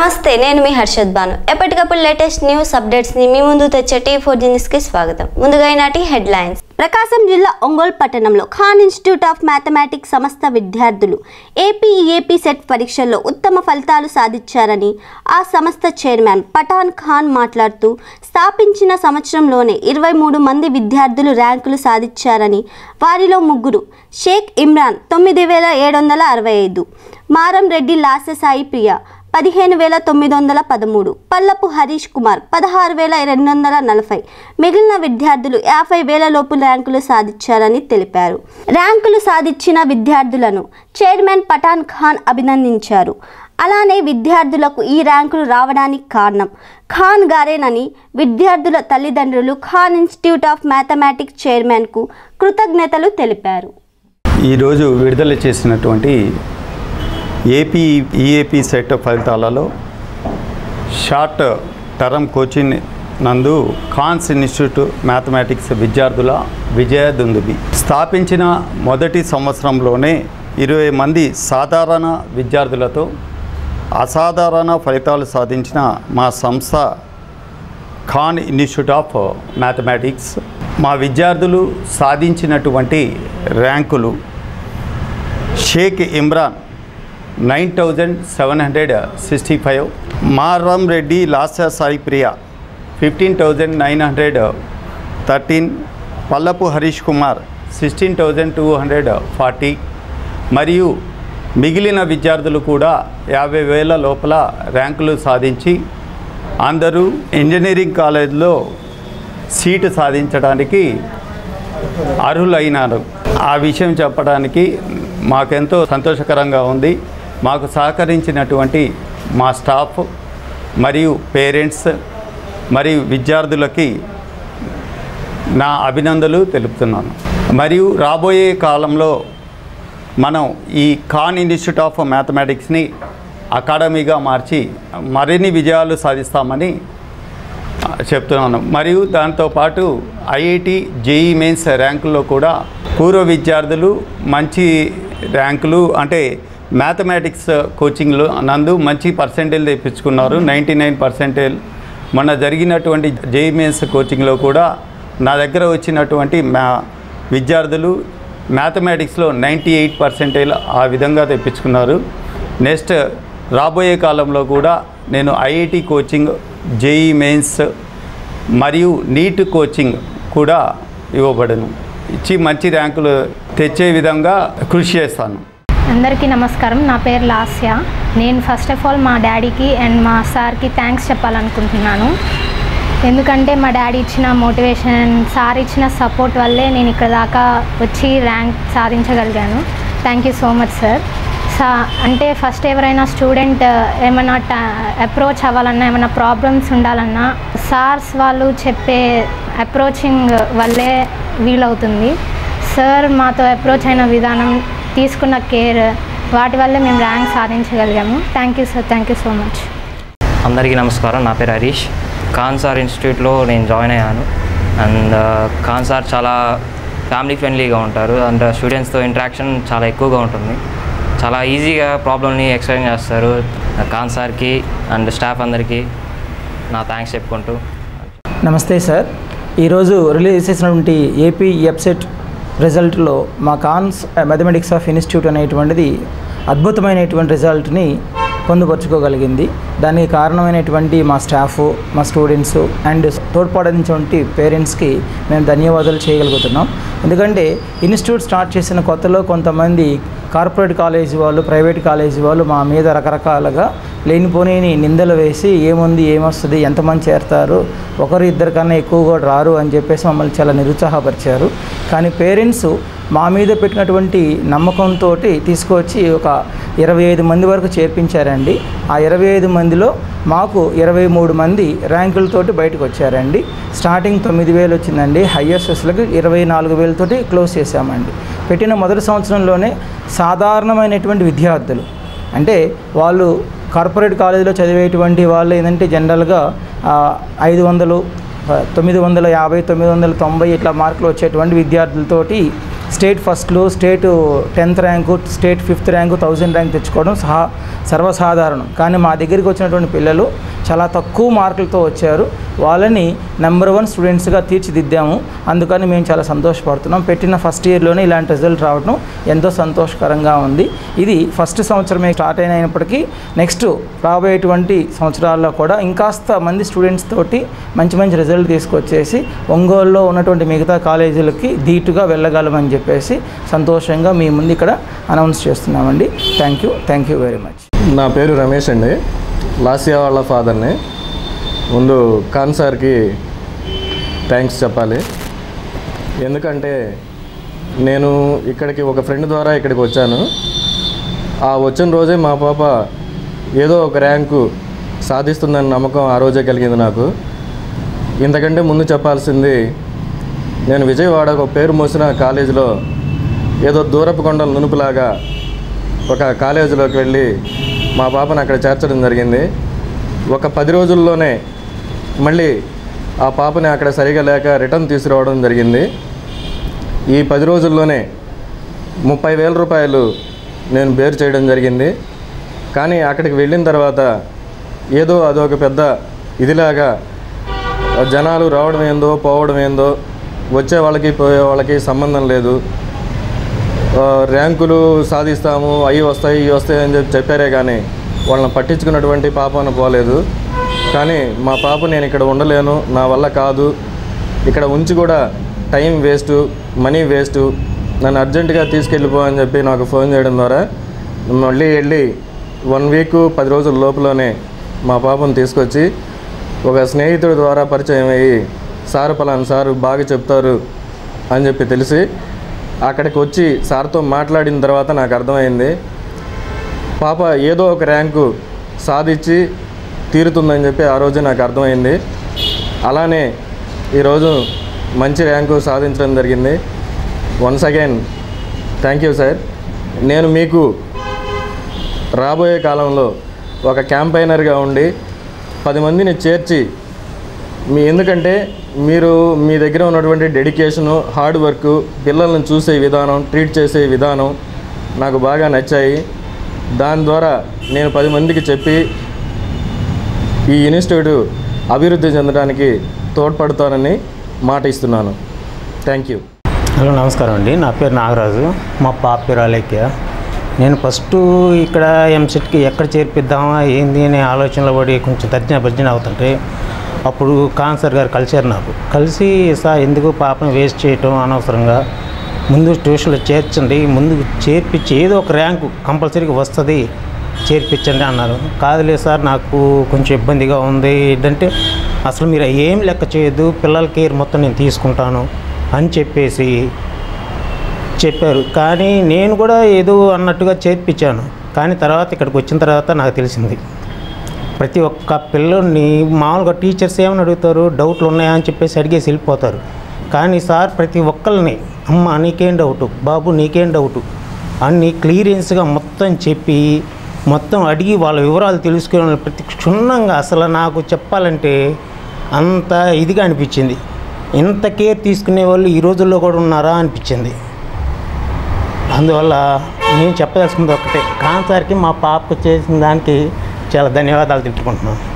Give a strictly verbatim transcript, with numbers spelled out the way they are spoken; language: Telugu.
నమస్తే, నేను మీ హర్షద్ బాను. ఎప్పటికప్పుడు లేటెస్ట్ న్యూస్ అప్డేట్స్ ని మీ ముందు తెచ్చే టీ ఫోర్ న్యూస్ కి స్వాగతం. ముందుగా ఈనాటి హెడ్లైన్స్. ప్రకాశం జిల్లా ఒంగోలు పట్టణంలో ఖాన్ ఇన్స్టిట్యూట్ ఆఫ్ మ్యాథమెటిక్స్ సంస్థ విద్యార్థులు ఏపీ ఈఏపీ సెట్ పరీక్షల్లో ఉత్తమ ఫలితాలు సాధించారని ఆ సంస్థ చైర్మన్ పఠాన్ ఖాన్ మాట్లాడుతూ, స్థాపించిన సంవత్సరంలోనే ఇరవై మూడు మంది విద్యార్థులు ర్యాంకులు సాధించారని, వారిలో ముగ్గురు షేక్ ఇమ్రాన్ తొమ్మిది వేల ఏడు వందల అరవై ఐదు, మారం రెడ్డి లాసె సాయి ప్రియ పదిహేను వేల తొమ్మిది వందల పదమూడు, పల్లపు హరీష్ కుమార్ పదహారు వేల రెండు వందల నలభై, మిగిలిన విద్యార్థులు యాభై వేల లోపు ర్యాంకులు సాధించారని తెలిపారు. ర్యాంకులు సాధించిన విద్యార్థులను చైర్మన్ పఠాన్ ఖాన్ అభినందించారు. అలానే విద్యార్థులకు ఈ ర్యాంకులు రావడానికి కారణం ఖాన్ గారేనని విద్యార్థుల తల్లిదండ్రులు ఖాన్ ఇన్స్టిట్యూట్ ఆఫ్ మ్యాథమెటిక్స్ చైర్మన్కు కృతజ్ఞతలు తెలిపారు. ఈరోజు విడుదల చేసినటువంటి ఏపీ ఈఏపీ సెట్ ఫలితాలలో షార్ట్ టర్మ్ కోచింగ్ నందు ఖాన్స్ ఇన్స్టిట్యూట్ మ్యాథమెటిక్స్ విద్యార్థుల విజయదుందుబి. స్థాపించిన మొదటి సంవత్సరంలోనే ఇరవై మంది సాధారణ విద్యార్థులతో అసాధారణ ఫలితాలు సాధించిన మా సంస్థ ఖాన్ ఇన్స్టిట్యూట్ ఆఫ్ మ్యాథమెటిక్స్. మా విద్యార్థులు సాధించినటువంటి ర్యాంకులు: Sheikh Imran nine thousand seven hundred sixty five, Maram Reddy Lase Sai Priya fifteen thousand nine hundred thirteen, Pallapu Harish Kumar sixteen thousand two hundred forty, మరియు మిగిలిన విద్యార్థులు కూడా యాభై వేల లోపల ర్యాంకులు సాధించి అందరూ ఇంజనీరింగ్ కాలేజీలో సీటు సాధించడానికి అర్హులైనారు. ఆ విషయం చెప్పడానికి మాకెంతో సంతోషకరంగా ఉంది. మాకు సహకరించినటువంటి మా స్టాఫ్ మరియు పేరెంట్స్ మరియు విద్యార్థులకి నా అభినందనలు తెలుపుతున్నాను. మరియు రాబోయే కాలంలో మనం ఈ ఖాన్ ఇన్స్టిట్యూట్ ఆఫ్ మ్యాథమెటిక్స్ని అకాడమీగా మార్చి మరిన్ని విజయాలు సాధిస్తామని చెప్తున్నాను. మరియు దాంతోపాటు ఐఐటి జేఈ మెయిన్స్ ర్యాంకుల్లో కూడా పూర్వ విద్యార్థులు మంచి ర్యాంకులు అంటే మ్యాథమెటిక్స్ కోచింగ్లో నందు మంచి పర్సెంటేజ్ తెప్పించుకున్నారు. నైంటీ నైన్ పర్సెంటేజ్ మొన్న జరిగినటువంటి జేఈ మెయిన్స్ కోచింగ్లో కూడా నా దగ్గర వచ్చినటువంటి మ్యా విద్యార్థులు మ్యాథమెటిక్స్లో నైంటీ ఎయిట్ పర్సెంటేజ్ ఆ విధంగా తెప్పించుకున్నారు. నెక్స్ట్ రాబోయే కాలంలో కూడా నేను ఐఐటి కోచింగ్, జేఈ మెయిన్స్ మరియు నీట్ కోచింగ్ కూడా ఇవ్వబడను. ఇచ్చి మంచి ర్యాంకులు తెచ్చే విధంగా కృషి చేస్తాను. అందరికీ నమస్కారం. నా పేరు లాస్య. నేను ఫస్ట్ ఆఫ్ ఆల్ మా డాడీకి అండ్ మా సార్కి థ్యాంక్స్ చెప్పాలనుకుంటున్నాను. ఎందుకంటే మా డాడీ ఇచ్చిన మోటివేషన్, సార్ ఇచ్చిన సపోర్ట్ వల్లే నేను ఇక్కడ దాకా వచ్చి ర్యాంక్ సాధించగలిగాను. Thank you so much sir. సా అంటే ఫస్ట్ ఎవరైనా స్టూడెంట్ ఏమైనా అప్రోచ్ అవ్వాలన్నా, ఏమైనా ప్రాబ్లమ్స్ ఉండాలన్నా సార్స్ వాళ్ళు చెప్పే అప్రోచింగ్ వల్లే వీలవుతుంది. సార్ మాతో అప్రోచ్ అయిన విధానం, తీసుకున్న కేర్, వాటి వల్లే మేము ర్యాంక్ సాధించగలిగాము. Thank you sir. Thank you so much. అందరికీ నమస్కారం. నా పేరు హరీష్. ఖాన్ సార్ ఇన్స్టిట్యూట్లో నేను జాయిన్ అయ్యాను. అండ్ ఖాన్ సార్ చాలా ఫ్యామిలీ ఫ్రెండ్లీగా ఉంటారు. అండ్ స్టూడెంట్స్తో ఇంటరాక్షన్ చాలా ఎక్కువగా ఉంటుంది. చాలా ఈజీగా ప్రాబ్లమ్ని ఎక్స్ప్లెయిన్ చేస్తారు. ఖాన్ సార్కి అండ్ స్టాఫ్ అందరికీ నా థ్యాంక్స్ చెప్పుకుంటూ. నమస్తే సార్. ఈరోజు రిలీజ్ చేసినటువంటి ఏపీ ఎప్సెట్ రిజల్ట్లో మా ఖాన్స్ మ్యాథమెటిక్స్ ఆఫ్ ఇన్స్టిట్యూట్ అనేటువంటిది అద్భుతమైనటువంటి రిజల్ట్ని పొందుపరుచుకోగలిగింది. దానికి కారణమైనటువంటి మా స్టాఫ్, మా స్టూడెంట్స్ అండ్ తోడ్పడినటువంటి పేరెంట్స్కి మేము ధన్యవాదాలు చేయగలుగుతున్నాం. ఎందుకంటే ఇన్స్టిట్యూట్ స్టార్ట్ చేసిన కొత్తలో కొంతమంది కార్పొరేట్ కాలేజీ వాళ్ళు, ప్రైవేట్ కాలేజీ వాళ్ళు మా మీద రకరకాలుగా లేనిపోని నిందలు వేసి ఏముంది, ఏమొస్తుంది, ఎంతమంది చేరుతారు, ఒకరు ఇద్దరు కన్నా ఎక్కువ కూడా రారు అని చెప్పేసి మమ్మల్ని చాలా నిరుత్సాహపరిచారు. కానీ పేరెంట్స్ మా మీద పెట్టినటువంటి నమ్మకంతో తీసుకొచ్చి ఒక ఇరవై ఐదు మంది వరకు చేర్పించారండి. ఆ ఇరవై ఐదు మందిలో మాకు ఇరవై మూడు మంది ర్యాంకులతోటి బయటకు వచ్చారండి. స్టార్టింగ్ తొమ్మిది వేలు వచ్చిందండి. హయ్యెస్ట్ అసలుకి ఇరవై నాలుగు వేలతోటి క్లోజ్ చేశామండి. పెట్టిన మొదటి సంవత్సరంలోనే సాధారణమైనటువంటి విద్యార్థులు, అంటే వాళ్ళు కార్పొరేట్ కాలేజీలో చదివేటువంటి వాళ్ళు ఏంటంటే జనరల్గా ఐదు వందలు తొమ్మిది వందల యాభై తొమ్మిది వందల తొంభై ఇట్లా మార్కులు వచ్చేటువంటి విద్యార్థులతోటి స్టేట్ ఫస్ట్లు, state tenth rank, state fifth rank, thousand rank తెచ్చుకోవడం సహా సర్వసాధారణం. కానీ మా దగ్గరికి వచ్చినటువంటి పిల్లలు చాలా తక్కువ మార్కులతో వచ్చారు. వాళ్ళని నెంబర్ వన్ స్టూడెంట్స్గా తీర్చిదిద్దాము. అందుకని మేము చాలా సంతోషపడుతున్నాం. పెట్టిన ఫస్ట్ ఇయర్లోనే ఇలాంటి రిజల్ట్ రావడం ఎంతో సంతోషకరంగా ఉంది. ఇది ఫస్ట్ సంవత్సరమే స్టార్ట్ అయినప్పటికీ నెక్స్ట్ రాబోయేటువంటి సంవత్సరాల్లో కూడా ఇంకాస్త మంది స్టూడెంట్స్ తోటి మంచి మంచి రిజల్ట్ తీసుకొచ్చేసి ఒంగోలులో ఉన్నటువంటి మిగతా కాలేజీలకి ధీటుగా వెళ్ళగలమని చెప్పేసి సంతోషంగా మీ ముందు ఇక్కడ అనౌన్స్ చేస్తున్నామండి. Thank you thank you very much. నా పేరు రమేష్ అండి, లాస్యా వాళ్ళ ఫాదర్ని. ముందు ఖాన్ సార్కి థ్యాంక్స్ చెప్పాలి. ఎందుకంటే నేను ఇక్కడికి ఒక ఫ్రెండ్ ద్వారా ఇక్కడికి వచ్చాను. ఆ వచ్చిన రోజే మా పాప ఏదో ఒక ర్యాంకు సాధిస్తుందని నమ్మకం ఆ రోజే కలిగింది నాకు. ఇంతకంటే ముందు చెప్పాల్సింది, నేను విజయవాడ ఒక పేరు మోసిన కాలేజీలో ఏదో దూరపు కొండల నునుపులాగా ఒక కాలేజీలోకి వెళ్ళి మా పాపను అక్కడ చేర్చడం జరిగింది. ఒక పది రోజుల్లోనే మళ్ళీ ఆ పాపని అక్కడ సరిగా లేక రిటర్న్ తీసుకురావడం జరిగింది. ఈ పది రోజుల్లోనే ముప్పై వేల రూపాయలు నేను బేర్ చేయడం జరిగింది. కానీ అక్కడికి వెళ్ళిన తర్వాత ఏదో అదొక పెద్ద ఇదిలాగా జనాలు రావడం ఏందో పోవడం ఏందో, వచ్చే వాళ్ళకి పోయే వాళ్ళకి సంబంధం లేదు, ర్యాంకులు సాధిస్తాము, అవి వస్తాయి ఇవి వస్తాయి అని చెప్పి చెప్పారే కానీ వాళ్ళని పట్టించుకున్నటువంటి పాపను పోలేదు. కానీ మా పాప నేను ఇక్కడ ఉండలేను, నా వల్ల కాదు, ఇక్కడ ఉంచి కూడా టైం వేస్టు, మనీ వేస్టు, నన్ను అర్జెంటుగా తీసుకెళ్ళిపో అని చెప్పి నాకు ఫోన్ చేయడం ద్వారా మళ్ళీ వెళ్ళి వన్ వీక్ పది రోజుల లోపలనే మా పాపను తీసుకొచ్చి ఒక స్నేహితుడి ద్వారా పరిచయం అయ్యి, సారు పలానా సారు బాగా చెప్తారు అని చెప్పి తెలిసి అక్కడికి వచ్చి సార్తో మాట్లాడిన తర్వాత నాకు అర్థమైంది పాప ఏదో ఒక ర్యాంకు సాధించి తీరుతుందని చెప్పి ఆ రోజు నాకు అర్థమైంది. అలానే ఈరోజు మంచి ర్యాంకు సాధించడం జరిగింది. Once again thank you sir. నేను మీకు రాబోయే కాలంలో ఒక క్యాంపైనర్గా ఉండి పది మందిని చేర్చి మీ ఎందుకంటే మీరు మీ దగ్గర ఉన్నటువంటి డెడికేషను, హార్డ్ వర్క్, పిల్లలను చూసే విధానం, ట్రీట్ చేసే విధానం నాకు బాగా నచ్చాయి. దాని ద్వారా నేను పది మందికి చెప్పి ఈ ఇన్స్టిట్యూట్ అభివృద్ధి చెందడానికి తోడ్పడతానని మాట ఇస్తున్నాను. Thank you. హలో నమస్కారం అండి, నా పేరు నాగరాజు, మా పాప పేరు అలేఖ్య. నేను ఫస్ట్ ఇక్కడ ఎంసెట్కి ఎక్కడ చేర్పిద్దామా ఏంది అనే ఆలోచనలో పడి కొంచెం తర్జన భర్జన అవుతుంటే అప్పుడు ఖాన్ సార్ గారు కలిశారు. నాకు కలిసి సార్ ఎందుకు పాపను వేస్ట్ చేయటం అనవసరంగా, ముందు ట్యూషన్లో చేర్చండి, ముందు చేర్పించి ఏదో ఒక ర్యాంకు కంపల్సరీగా వస్తుంది చేర్పించండి అన్నారు. కాదులే సార్ నాకు కొంచెం ఇబ్బందిగా ఉంది ఏంటంటే అసలు మీరు ఏం లెక్క చేయొద్దు, పిల్లల కేర్ మొత్తం నేను తీసుకుంటాను అని చెప్పేసి చెప్పారు. కానీ నేను కూడా ఏదో అన్నట్టుగా చేర్పించాను. కానీ తర్వాత ఇక్కడికి వచ్చిన తర్వాత నాకు తెలిసింది ప్రతి ఒక్క పిల్లల్ని మామూలుగా టీచర్స్ ఏమని అడుగుతారు, డౌట్లు ఉన్నాయా అని చెప్పేసి అడిగేసి వెళ్ళిపోతారు. కానీ సార్ ప్రతి ఒక్కరిని అమ్మ నీకేం డౌటు, బాబు నీకేం డౌటు అన్నీ క్లియరెన్స్గా మొత్తం చెప్పి మొత్తం అడిగి వాళ్ళ వివరాలు తెలుసుకునే ప్రతి క్షుణ్ణంగా అసలు నాకు చెప్పాలంటే అంత ఇదిగా అనిపించింది. ఇంత కేర్ తీసుకునే వాళ్ళు ఈ రోజుల్లో కూడా ఉన్నారా అనిపించింది. అందువల్ల నేను చెప్పదలుచుకుంది ఒకటే, ఖాన్ సార్కి మా పాపకు చేసిన దానికి చాలా ధన్యవాదాలు తెలుపుకుంటున్నాను.